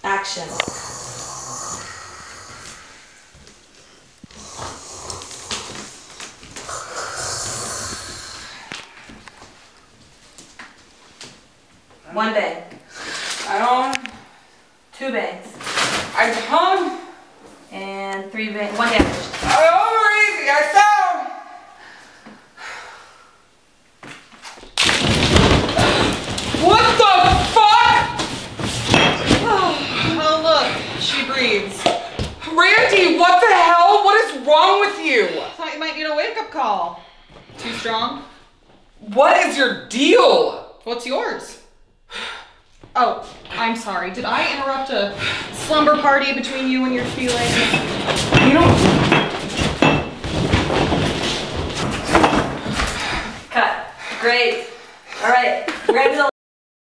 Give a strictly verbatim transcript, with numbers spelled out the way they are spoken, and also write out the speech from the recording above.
Action. One bang. I don't. Two bangs. I don't. And three bangs. One damage. I overeasy. I sound. What the fuck? Oh, look, she breathes. Randy, what the hell? What is wrong with you? I thought you might need a wake-up call. Too strong? What is your deal? What's yours? Oh, I'm sorry. Did I interrupt a slumber party between you and your feelings? You don't. Cut. Great. All right. We're gonna do the